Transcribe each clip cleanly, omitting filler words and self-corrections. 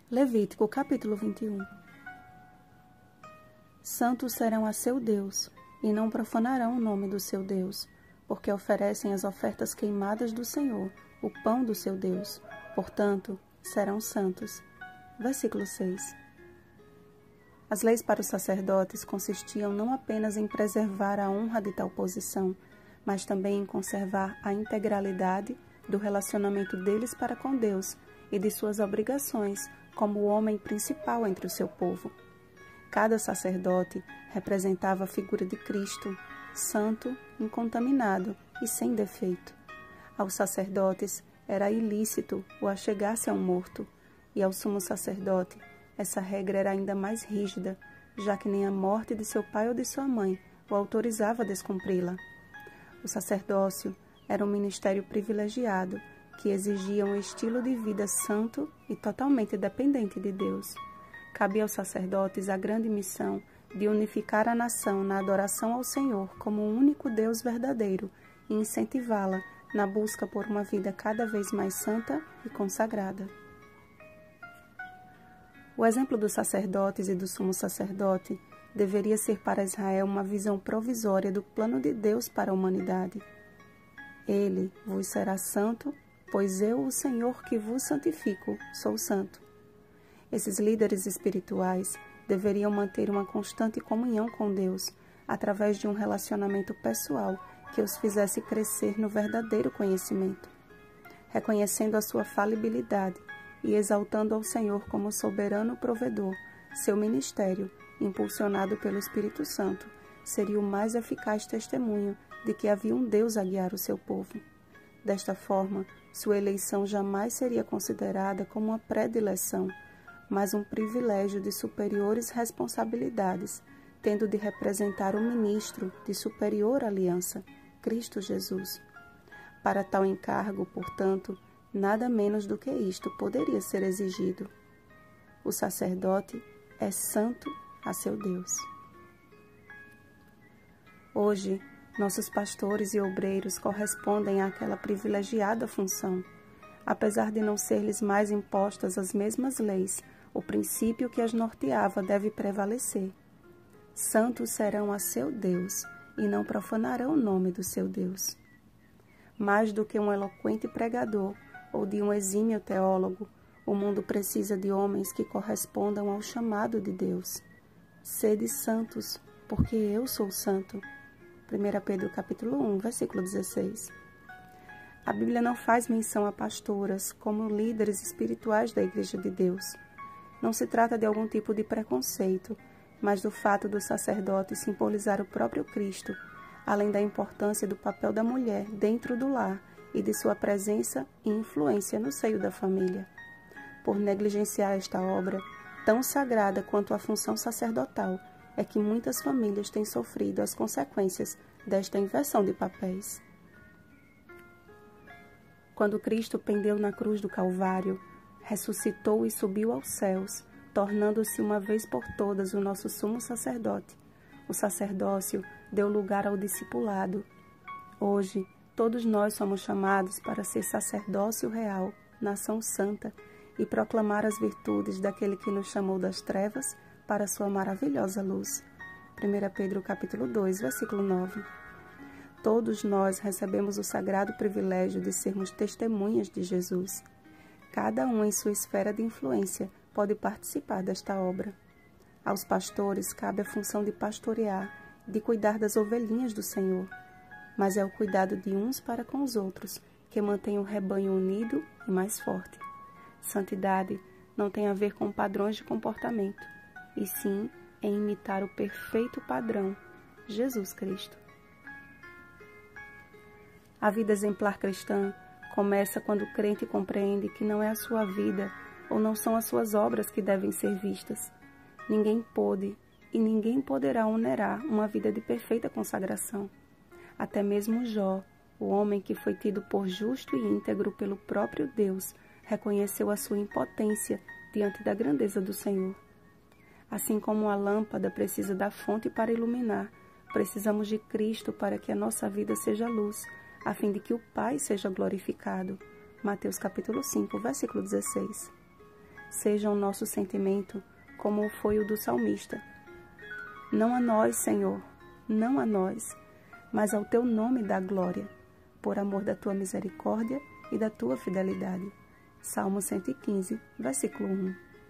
Levítico, capítulo 21. Santos serão a seu Deus, e não profanarão o nome do seu Deus, porque oferecem as ofertas queimadas do Senhor, o pão do seu Deus. Portanto, serão santos. Versículo 6. As leis para os sacerdotes consistiam não apenas em preservar a honra de tal posição, mas também em conservar a integralidade do relacionamento deles para com Deus e de suas obrigações como o homem principal entre o seu povo. Cada sacerdote representava a figura de Cristo, santo, incontaminado e sem defeito. Aos sacerdotes era ilícito o achegar-se a um morto, e ao sumo sacerdote essa regra era ainda mais rígida, já que nem a morte de seu pai ou de sua mãe o autorizava a descumpri-la. O sacerdócio era um ministério privilegiado que exigia um estilo de vida santo e totalmente dependente de Deus. Cabia aos sacerdotes a grande missão de unificar a nação na adoração ao Senhor como o único Deus verdadeiro e incentivá-la na busca por uma vida cada vez mais santa e consagrada. O exemplo dos sacerdotes e do sumo sacerdote deveria ser para Israel uma visão provisória do plano de Deus para a humanidade. Ele vos será santo, pois eu, o Senhor que vos santifico, sou santo. Esses líderes espirituais deveriam manter uma constante comunhão com Deus, através de um relacionamento pessoal que os fizesse crescer no verdadeiro conhecimento. Reconhecendo a sua falibilidade e exaltando ao Senhor como soberano provedor, seu ministério, impulsionado pelo Espírito Santo, seria o mais eficaz testemunho de que havia um Deus a guiar o seu povo. Desta forma, sua eleição jamais seria considerada como uma predileção, mas um privilégio de superiores responsabilidades, tendo de representar o ministro de superior aliança, Cristo Jesus. Para tal encargo, portanto, nada menos do que isto poderia ser exigido. O sacerdote é santo a seu Deus. Hoje, nossos pastores e obreiros correspondem àquela privilegiada função. Apesar de não ser-lhes mais impostas as mesmas leis, o princípio que as norteava deve prevalecer. Santos serão a seu Deus, e não profanarão o nome do seu Deus. Mais do que um eloquente pregador ou de um exímio teólogo, o mundo precisa de homens que correspondam ao chamado de Deus. Sede santos, porque eu sou santo. 1 Pedro capítulo 1, versículo 16. A Bíblia não faz menção a pastoras como líderes espirituais da Igreja de Deus. Não se trata de algum tipo de preconceito, mas do fato do sacerdote simbolizar o próprio Cristo, além da importância do papel da mulher dentro do lar e de sua presença e influência no seio da família. Por negligenciar esta obra, tão sagrada quanto a função sacerdotal, é que muitas famílias têm sofrido as consequências desta inversão de papéis. Quando Cristo pendeu na cruz do Calvário, ressuscitou e subiu aos céus, tornando-se uma vez por todas o nosso sumo sacerdote. O sacerdócio deu lugar ao discipulado. Hoje, todos nós somos chamados para ser sacerdócio real, nação santa, e proclamar as virtudes daquele que nos chamou das trevas para a sua maravilhosa luz. 1 Pedro capítulo 2, versículo 9. Todos nós recebemos o sagrado privilégio de sermos testemunhas de Jesus. Cada um em sua esfera de influência pode participar desta obra. Aos pastores cabe a função de pastorear, de cuidar das ovelhinhas do Senhor. Mas é o cuidado de uns para com os outros que mantém o rebanho unido e mais forte. Santidade não tem a ver com padrões de comportamento, e sim em imitar o perfeito padrão, Jesus Cristo. A vida exemplar cristã começa quando o crente compreende que não é a sua vida ou não são as suas obras que devem ser vistas. Ninguém pôde e ninguém poderá onerar uma vida de perfeita consagração. Até mesmo Jó, o homem que foi tido por justo e íntegro pelo próprio Deus, reconheceu a sua impotência diante da grandeza do Senhor. Assim como a lâmpada precisa da fonte para iluminar, precisamos de Cristo para que a nossa vida seja luz, a fim de que o Pai seja glorificado. Mateus capítulo 5, versículo 16. seja o nosso sentimento como foi o do salmista. Não a nós, Senhor, não a nós, mas ao teu nome dá glória, por amor da tua misericórdia e da tua fidelidade. Salmo 115, versículo 1.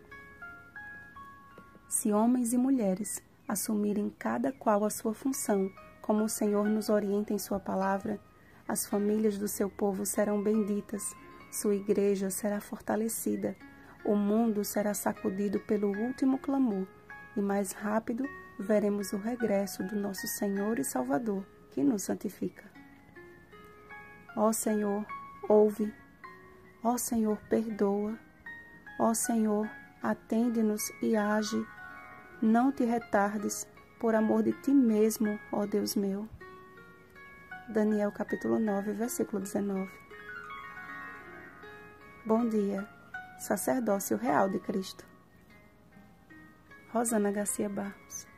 Se homens e mulheres assumirem cada qual a sua função, como o Senhor nos orienta em sua palavra, as famílias do seu povo serão benditas, sua igreja será fortalecida, o mundo será sacudido pelo último clamor, e mais rápido veremos o regresso do nosso Senhor e Salvador, que nos santifica. Ó Senhor, ouve. Ó Senhor, perdoa. Ó Senhor, atende-nos e age. Não te retardes, por amor de ti mesmo, ó Deus meu. Daniel capítulo 9, versículo 19. Bom dia, Sacerdócio Real de Cristo. Rosana Garcia Barros.